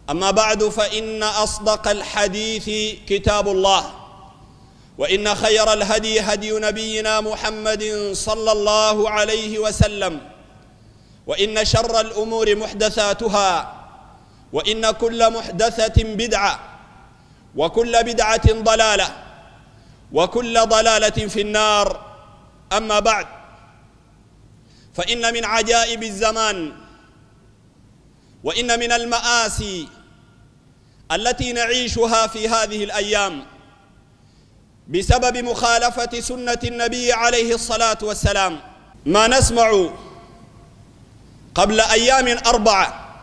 أما بعد، فإن أصدق الحديث كتاب الله، وإن خير الهدي هدي نبينا محمد صلى الله عليه وسلم، وإن شر الأمور محدثاتها، وإن كل محدثة بدعة، وكل بدعة ضلالة، وكل ضلالة في النار. أما بعد، فإن من عجائب الزمان وإن من المآسي التي نعيشها في هذه الأيام بسبب مخالفة سنة النبي عليه الصلاة والسلام ما نسمع قبل أيام 4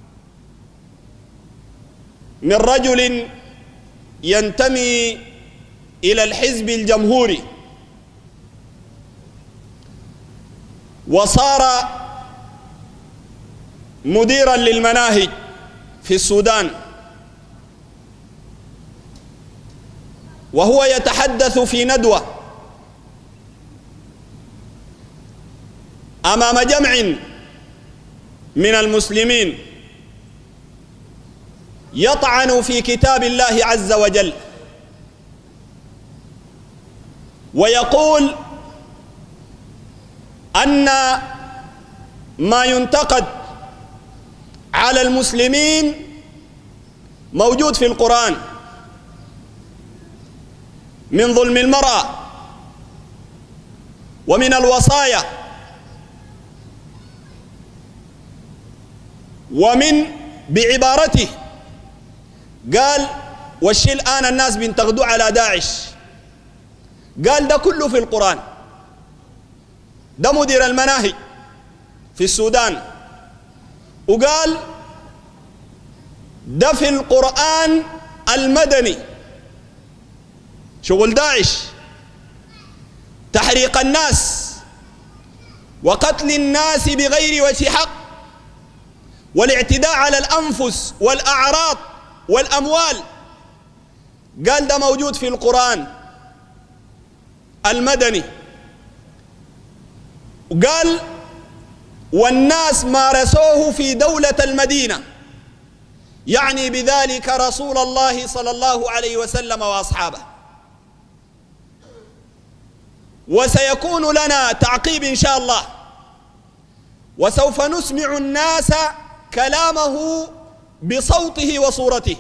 من رجل ينتمي إلى الحزب الجمهوري، وصار مديرا للمناهج في السودان، وهو يتحدث في ندوة أمام جمع من المسلمين يطعن في كتاب الله عز وجل، ويقول أن ما ينتقد على المسلمين موجود في القرآن من ظلم المرأة ومن الوصايا ومن بعبارته قال والشي الآن الناس بينتقدوا على داعش، قال ده كله في القرآن. ده مدير المناهج في السودان، وقال ده في القرآن المدني شغل داعش، تحريق الناس وقتل الناس بغير وجه حق والاعتداء على الأنفس والأعراض والأموال. قال ده موجود في القرآن المدني، وقال والناس مارسوه في دولة المدينة، يعني بذلك رسول الله صلى الله عليه وسلم وأصحابه. وسيكون لنا تعقيب إن شاء الله، وسوف نسمع الناس كلامه بصوته وصورته.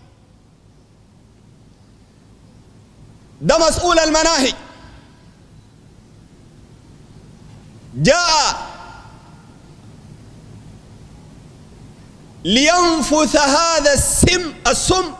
ده مسؤول المناهج جاء لينفث هذا السم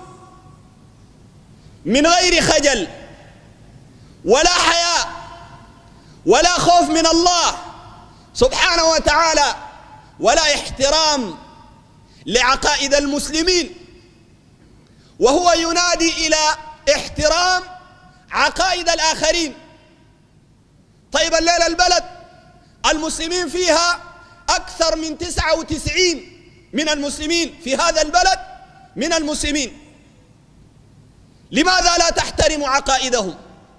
من غير خجل ولا حياء ولا خوف من الله سبحانه وتعالى، ولا احترام لعقائد المسلمين، وهو ينادي إلى احترام عقائد الآخرين. طيب الليلة البلد المسلمين فيها أكثر من 99 من المسلمين في هذا البلد من المسلمين، لماذا لا تحترم عقائدهم؟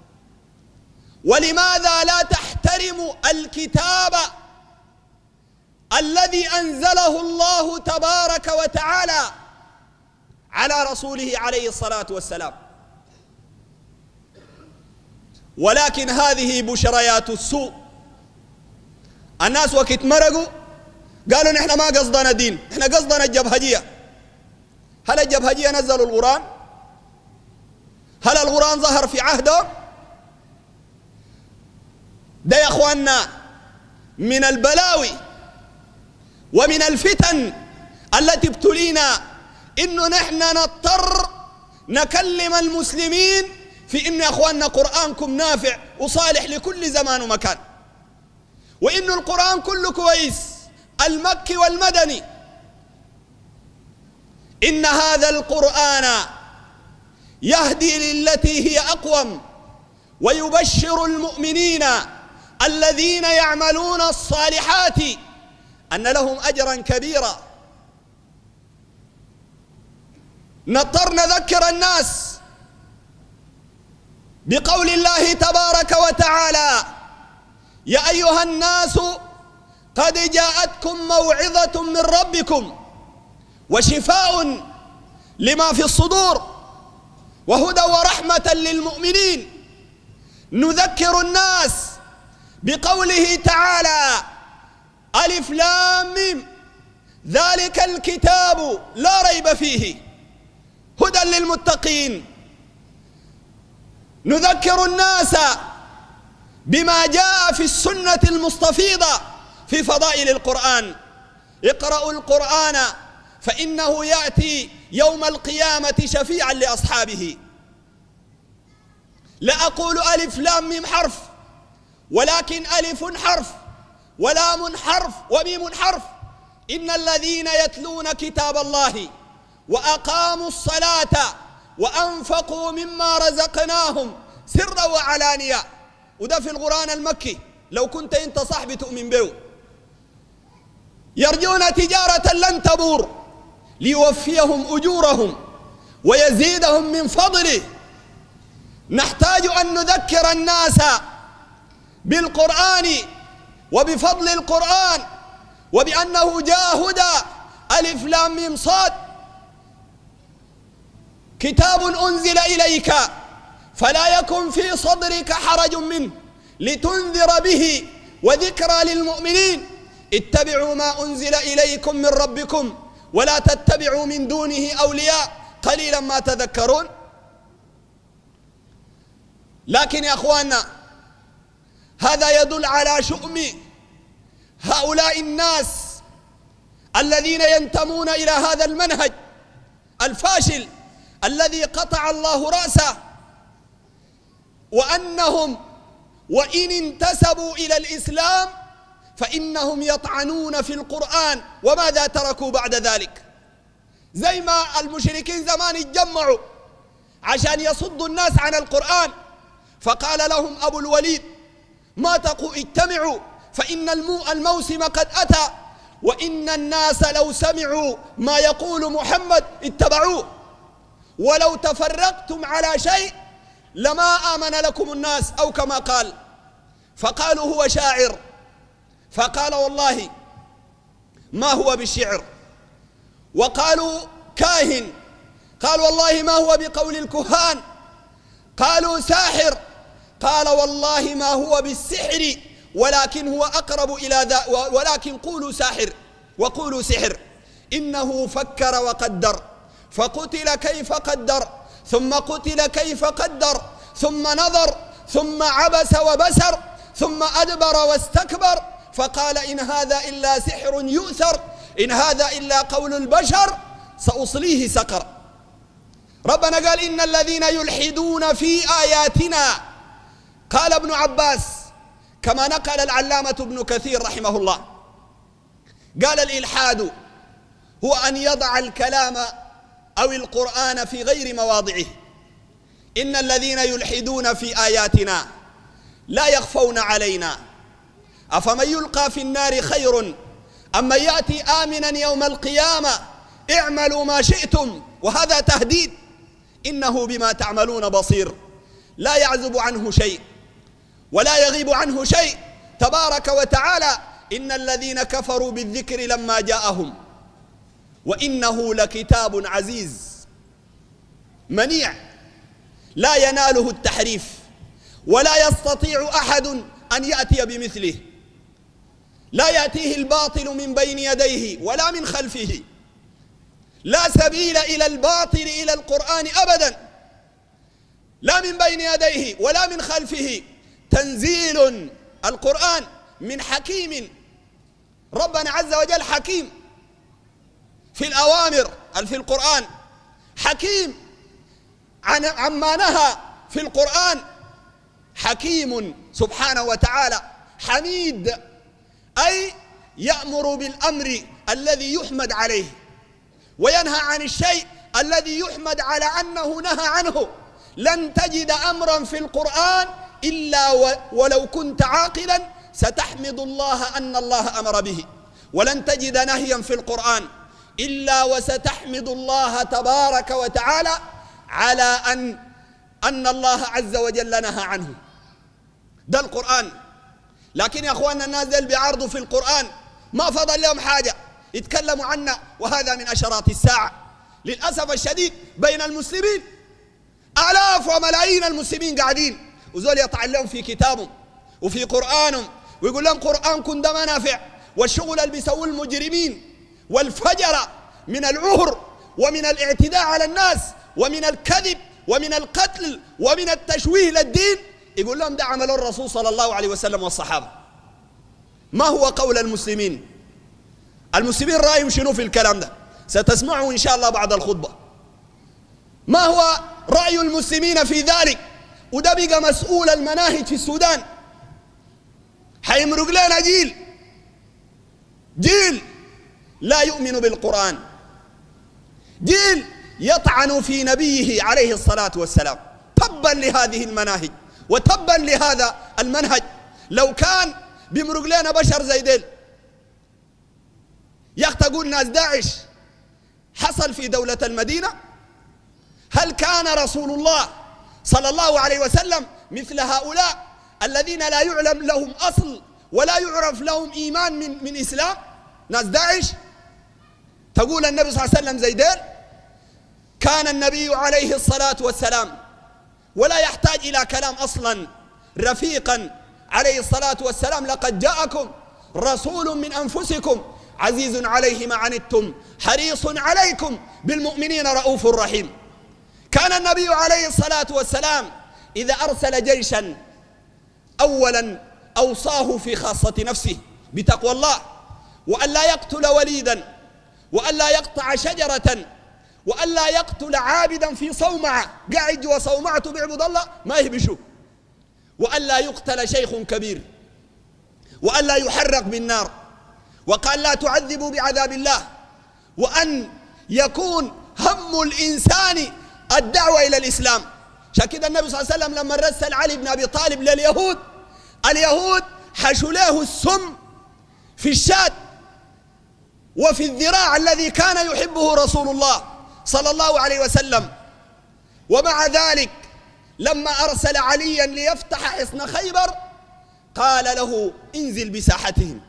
ولماذا لا تحترم الكتاب الذي أنزله الله تبارك وتعالى على رسوله عليه الصلاة والسلام؟ ولكن هذه بشريات السوء. الناس وقت مرقوا قالوا نحن ما قصدنا دين، نحن قصدنا الجبهجية. هل الجبهجية نزلوا القرآن؟ هل القرآن ظهر في عهدهم؟ ده يا أخواننا من البلاوي ومن الفتن التي ابتلينا إنه نحن نضطر نكلم المسلمين في إن يا أخواننا قرآنكم نافع وصالح لكل زمان ومكان، وإنه القرآن كله كويس، المكي والمدني. إن هذا القرآن يهدي للتي هي أقوم ويبشر المؤمنين الذين يعملون الصالحات أن لهم أجرا كبيرا. نضطر نذكر الناس بقول الله تبارك وتعالى: يا أيها الناس قد جاءتكم موعظة من ربكم وشفاء لما في الصدور وهدى ورحمة للمؤمنين. نذكر الناس بقوله تعالى: ألف لام ميم ذلك الكتاب لا ريب فيه هدى للمتقين. نذكر الناس بما جاء في السنة المستفيضة في فضائل القرآن. اقرأوا القرآن فإنه يأتي يوم القيامة شفيعا لأصحابه. لا أقول ألف لام ميم حرف، ولكن ألف حرف ولام حرف وميم حرف. إن الذين يتلون كتاب الله وأقاموا الصلاة وأنفقوا مما رزقناهم سرا وعلانية، وده في القرآن المكي لو كنت أنت صاحبي تؤمن به. يرجون تجارة لن تبور ليوفيهم أجورهم ويزيدهم من فضله. نحتاج أن نذكر الناس بالقرآن وبفضل القرآن وبأنه جاء هدى. ألف لام ميم صاد كتاب أنزل إليك فلا يكن في صدرك حرج منه لتنذر به وذكرى للمؤمنين. اتبعوا ما أنزل إليكم من ربكم ولا تتبعوا من دونه أولياء قليلا ما تذكرون. لكن يا أخواننا، هذا يدل على شؤم هؤلاء الناس الذين ينتمون إلى هذا المنهج الفاشل الذي قطع الله رأسه، وأنهم وإن انتسبوا إلى الإسلام فإنهم يطعنون في القرآن. وماذا تركوا بعد ذلك؟ زي ما المشركين زمان اتجمعوا عشان يصدوا الناس عن القرآن، فقال لهم أبو الوليد: ما تقوا اجتمعوا فإن الموسم قد أتى، وإن الناس لو سمعوا ما يقول محمد اتبعوه، ولو تفرقتم على شيء لما آمن لكم الناس، أو كما قال. فقالوا هو شاعر، فقال والله ما هو بالشعر. وقالوا كاهن، قال والله ما هو بقول الكهان. قالوا ساحر، قال والله ما هو بالسحر ولكن هو أقرب إلى ذا، ولكن قولوا ساحر وقولوا سحر. إنه فكر وقدر فقتل كيف قدر، ثم قتل كيف قدر، ثم نظر، ثم عبس وبسر، ثم أدبر واستكبر، فقال إن هذا إلا سحر يؤثر، إن هذا إلا قول البشر سأصليه سقر. ربنا قال: إن الذين يلحدون في آياتنا، قال ابن عباس كما نقل العلامة ابن كثير رحمه الله، قال: الإلحاد هو أن يضع الكلام أو القرآن في غير مواضعه. إن الذين يلحدون في آياتنا لا يخفون علينا، أفمن يلقى في النار خير أم من يأتي آمنا يوم القيامة اعملوا ما شئتم. وهذا تهديد. إنه بما تعملون بصير، لا يعزب عنه شيء ولا يغيب عنه شيء تبارك وتعالى. إن الذين كفروا بالذكر لما جاءهم وإنه لكتاب عزيز منيع لا يناله التحريف ولا يستطيع أحد أن يأتي بمثله. لا يأتيه الباطل من بين يديه ولا من خلفه، لا سبيل إلى الباطل إلى القرآن أبدا، لا من بين يديه ولا من خلفه. تنزيل القرآن من حكيم. ربنا عز وجل حكيم في الأوامر في القرآن، حكيم عما نهى في القرآن، حكيم سبحانه وتعالى. حميد أي يأمر بالأمر الذي يحمد عليه وينهى عن الشيء الذي يحمد على أنه نهى عنه. لن تجد أمرا في القرآن إلا ولو كنت عاقلا ستحمد الله أن الله أمر به، ولن تجد نهيا في القرآن إلا وستحمد الله تبارك وتعالى على أن الله عز وجل نهى عنه. ده القرآن. لكن يا أخواننا الناس دول بيعرضوا في القرآن ما فضل لهم حاجة يتكلموا عنا، وهذا من أشراط الساعة للأسف الشديد بين المسلمين. آلاف وملايين المسلمين قاعدين وزول يطعن لهم في كتابهم وفي قرآنهم ويقول لهم قرآنكم ده منافع، والشغل اللي بيسووه المجرمين والفجر من العهر ومن الاعتداء على الناس ومن الكذب ومن القتل ومن التشويه للدين، يقول لهم ده عمل الرسول صلى الله عليه وسلم والصحابة. ما هو قول المسلمين؟ المسلمين رأيهم شنو في الكلام ده؟ ستسمعوا إن شاء الله بعد الخطبة. ما هو رأي المسلمين في ذلك؟ وده بقى مسؤول المناهج في السودان. حيمرق لنا جيل لا يؤمن بالقرآن، جيل يطعن في نبيه عليه الصلاة والسلام. تبا لهذه المناهج وتبا لهذا المنهج. لو كان بيمرق لنا بشر زي ديل، يقول ناس داعش حصل في دولة المدينة، هل كان رسول الله صلى الله عليه وسلم مثل هؤلاء الذين لا يعلم لهم أصل ولا يعرف لهم إيمان من إسلام؟ ناس داعش تقول النبي صلى الله عليه وسلم زي ديل؟ كان النبي عليه الصلاة والسلام ولا يحتاج إلى كلام أصلا، رفيقا عليه الصلاة والسلام: لقد جاءكم رسول من أنفسكم عزيز عليه ما عنتم حريص عليكم بالمؤمنين رؤوف رحيم. كان النبي عليه الصلاة والسلام إذا أرسل جيشا أولا أوصاه في خاصة نفسه بتقوى الله، وأن لا يقتل وليدا، وأن لا يقطع شجرة، وأن لا يقتل عابدا في صومعة قاعد جوا صومعته بيعبد الله ما يهبشوا، وأن لا يقتل شيخ كبير، وأن لا يحرق بالنار، وقال لا تعذبوا بعذاب الله، وأن يكون هم الإنسان الدعوة إلى الإسلام. عشان كده النبي صلى الله عليه وسلم لما رسل علي بن أبي طالب لليهود، اليهود حشوا له السم في الشاة وفي الذراع الذي كان يحبه رسول الله صلى الله عليه وسلم. ومع ذلك لما أرسل عليا ليفتح حصن خيبر قال له: انزل بساحتهم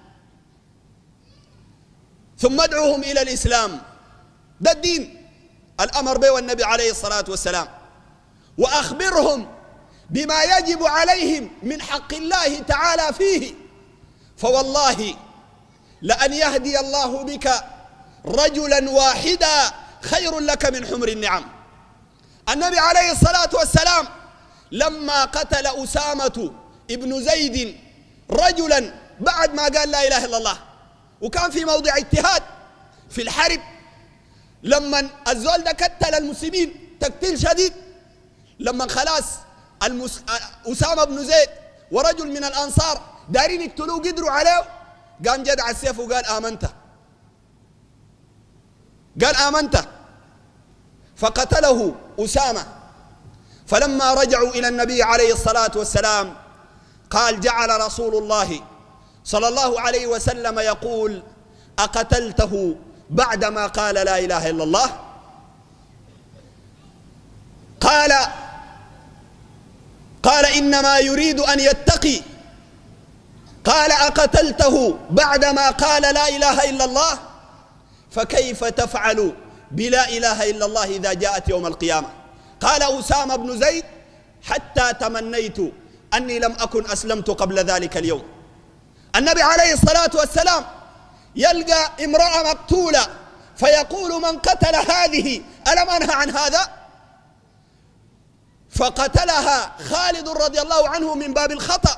ثم ادعوهم إلى الإسلام. ده الدين الأمر به النبي عليه الصلاة والسلام. وأخبرهم بما يجب عليهم من حق الله تعالى فيه، فوالله لأن يهدي الله بك رجلا واحدا خير لك من حمر النعم. النبي عليه الصلاة والسلام لما قتل أسامة ابن زيد رجلا بعد ما قال لا إله إلا الله، وكان في موضع اجتهاد في الحرب، لما الزول ده قتل المسلمين تقتيل شديد، لما خلاص أسامة بن زيد ورجل من الأنصار دارين يقتلوه قدروا عليه، قام جدع السيف وقال آمنت، قال آمنت، فقتله أسامة. فلما رجعوا إلى النبي عليه الصلاة والسلام قال: جعل رسول الله صلى الله عليه وسلم يقول: أقتلته بعدما قال لا إله إلا الله؟ قال إنما يريد أن يتقي. قال: أقتلته بعدما قال لا إله إلا الله؟ فكيف تفعل بلا إله إلا الله إذا جاءت يوم القيامة؟ قال أسامة بن زيد: حتى تمنيت أني لم أكن أسلمت قبل ذلك اليوم. النبي عليه الصلاة والسلام يلقى امرأة مقتولة فيقول: من قتل هذه ألم أنهى عن هذا؟ فقتلها خالد رضي الله عنه من باب الخطأ.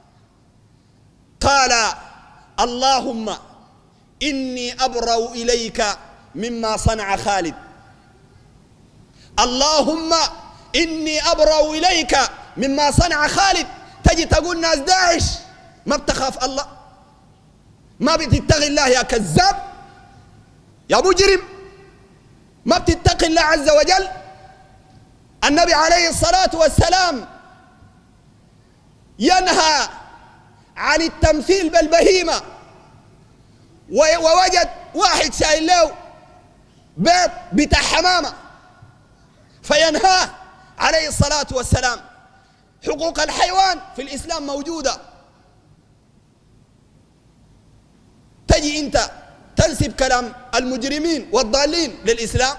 قال: اللهم إني أبرأ إليك مما صنع خالد، اللهم إني أبرأ إليك مما صنع خالد. تجي تقول ناس داعش ما بتخاف الله، ما بتتقي الله يا كذاب يا مجرم، ما بتتقي الله عز وجل. النبي عليه الصلاة والسلام ينهى عن التمثيل بالبهيمة، ووجد واحد شايل له بيت بتاع حمامة فينهاه عليه الصلاة والسلام. حقوق الحيوان في الإسلام موجودة. تجي أنت تنسب كلام المجرمين والضالين للإسلام؟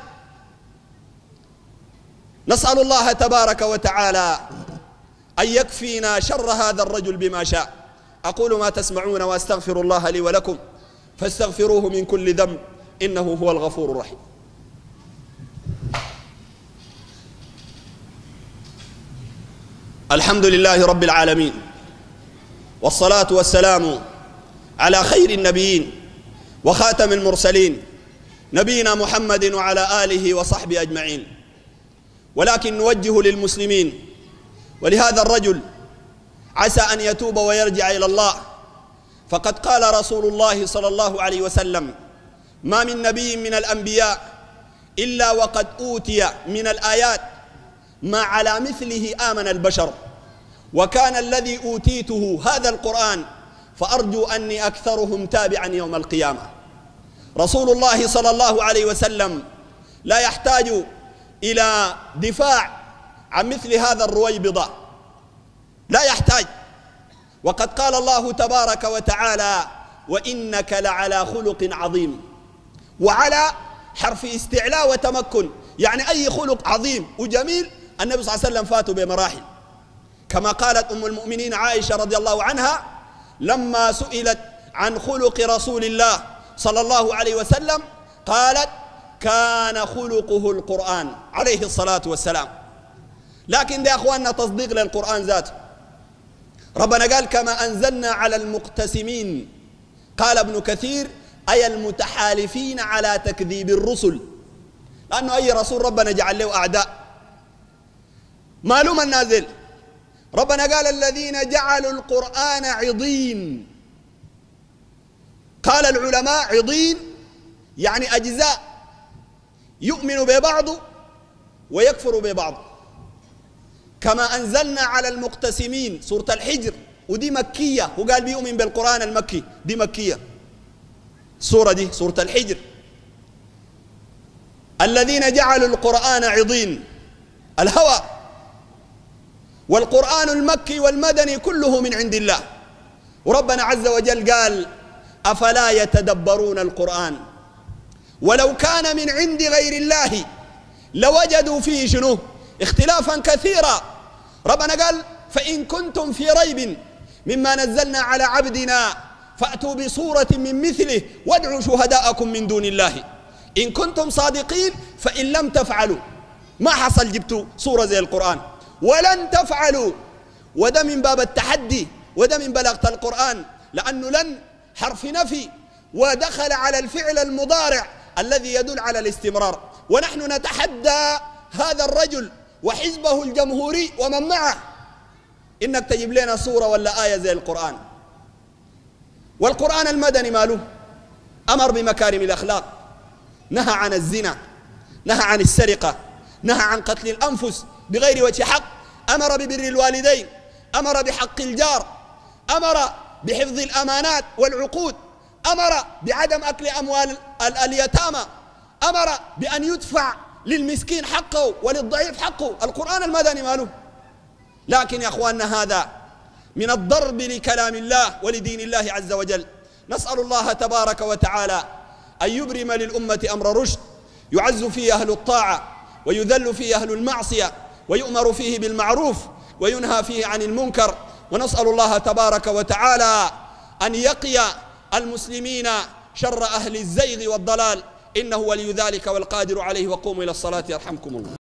نسأل الله تبارك وتعالى أن يكفينا شر هذا الرجل بما شاء. أقول ما تسمعون وأستغفر الله لي ولكم فاستغفروه من كل ذنب إنه هو الغفور الرحيم. الحمد لله رب العالمين، والصلاة والسلام على خير النبيين وخاتم المرسلين نبينا محمد وعلى آله وصحبه أجمعين. ولكن نوجه للمسلمين ولهذا الرجل عسى أن يتوب ويرجع إلى الله، فقد قال رسول الله صلى الله عليه وسلم: ما من نبي من الأنبياء إلا وقد أوتي من الآيات ما على مثله آمن البشر، وكان الذي أوتيته هذا القرآن، فأرجو أني أكثرهم تابعا يوم القيامة. رسول الله صلى الله عليه وسلم لا يحتاج إلى دفاع عن مثل هذا الرويبضة، لا يحتاج. وقد قال الله تبارك وتعالى: وإنك لعلى خلق عظيم. وعلى حرف استعلاء وتمكن، يعني أي خلق عظيم وجميل النبي صلى الله عليه وسلم فاته بمراحل، كما قالت أم المؤمنين عائشة رضي الله عنها لما سئلت عن خلق رسول الله صلى الله عليه وسلم قالت: كان خلقه القرآن عليه الصلاة والسلام. لكن يا أخواننا تصديق للقرآن ذاته، ربنا قال: كما أنزلنا على المقتسمين. قال ابن كثير: أي المتحالفين على تكذيب الرسل، لأنه أي رسول ربنا جعل له أعداء. معلوم النازل، ربنا قال: الذين جعلوا القرآن عضين. قال العلماء: عضين يعني أجزاء يؤمن ببعض ويكفر ببعض. كما أنزلنا على المقتسمين، سورة الحجر، ودي مكية، وقال بيؤمن بالقرآن المكي، دي مكية سورة دي سورة الحجر. الذين جعلوا القرآن عضين، الهوى. والقرآن المكي والمدني كله من عند الله. وربنا عز وجل قال: أفلا يتدبرون القرآن ولو كان من عند غير الله لوجدوا فيه شنو؟ اختلافا كثيرا. ربنا قال: فإن كنتم في ريب مما نزلنا على عبدنا فأتوا بصورة من مثله وادعوا شهداءكم من دون الله إن كنتم صادقين، فإن لم تفعلوا، ما حصل جبتوا صورة زي القرآن، ولن تفعلوا. وده من باب التحدي، وده من بلاغة القرآن، لأنه لن حرف نفي ودخل على الفعل المضارع الذي يدل على الاستمرار. ونحن نتحدى هذا الرجل وحزبه الجمهوري ومن معه إنك تجيب لنا صورة ولا آية زي القرآن. والقرآن المدني ماله؟ أمر بمكارم الأخلاق، نهى عن الزنا، نهى عن السرقة، نهى عن قتل الأنفس بغير وجه حق، أمر ببر الوالدين، أمر بحق الجار، أمر بحفظ الأمانات والعقود، أمر بعدم أكل أموال اليتامى، أمر بأن يدفع للمسكين حقه وللضعيف حقه. القرآن المدني ماله؟ لكن يا أخواننا هذا من الضرب لكلام الله ولدين الله عز وجل. نسأل الله تبارك وتعالى أن يبرم للأمة أمر رشد، يعز فيه أهل الطاعة ويذل فيه أهل المعصية، ويؤمر فيه بالمعروف وينهى فيه عن المنكر. ونسأل الله تبارك وتعالى أن يقي المسلمين شر أهل الزيغ والضلال، إنه ولي ذلك والقادر عليه. وقوموا إلى الصلاة يرحمكم الله.